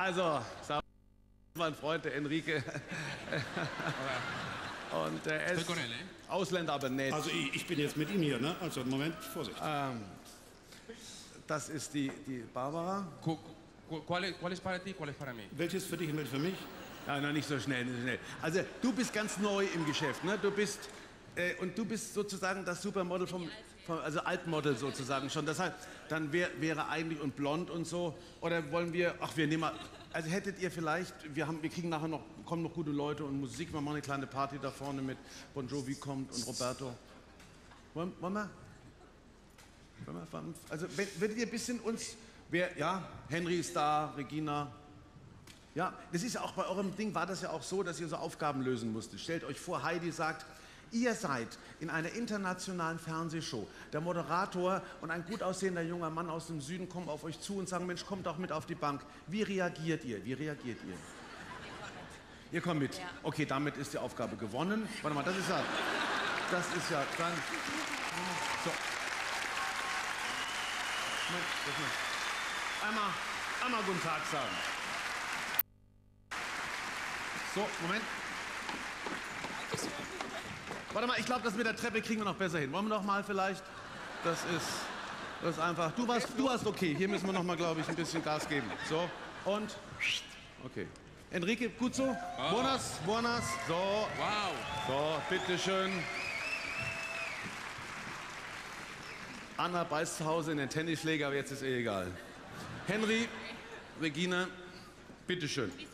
Also, mein Freund, der Enrique. Und er ist Ausländer, aber nett. Also ich bin jetzt mit ihm hier, ne? Also Moment, Vorsicht. Das ist die Barbara. ¿Cuál es para ti, cuál es para mí? Welches für dich und welches für mich? Ja, noch nicht so schnell, nicht so schnell. Also, du bist ganz neu im Geschäft, ne? Du bist sozusagen das Supermodel also Altmodel sozusagen schon. Das heißt, dann wäre eigentlich und blond und so. Oder wollen wir, wir nehmen mal, also hättet ihr vielleicht, wir kriegen nachher noch, kommen noch gute Leute und Musik, wir machen eine kleine Party da vorne mit Bon Jovi kommt und Roberto. Wollen wir? Also, würdet ihr ein bisschen uns, Henry ist da, Regina. Ja, das ist ja auch bei eurem Ding, war das ja auch so, dass ihr so Aufgaben lösen musstet. Stellt euch vor, Heidi sagt, ihr seid in einer internationalen Fernsehshow. Der Moderator und ein gut aussehender junger Mann aus dem Süden kommen auf euch zu und sagen, Mensch, kommt doch mit auf die Bank. Wie reagiert ihr? Ihr kommt mit. Ja. Okay, damit ist die Aufgabe gewonnen. Warte mal, das ist ja dann... So. Einmal guten Tag sagen. So, Moment. Warte mal, ich glaube, das mit der Treppe kriegen wir noch besser hin. Wollen wir noch mal vielleicht? Das ist einfach... Du warst okay. Hier müssen wir noch mal, glaube ich, ein bisschen Gas geben. So, und... Okay. Enrique, gut so? Buenas. So. Wow. So, bitteschön. Anna beißt zu Hause in den Tennisschläger, aber jetzt ist egal. Henry, Regina, bitteschön.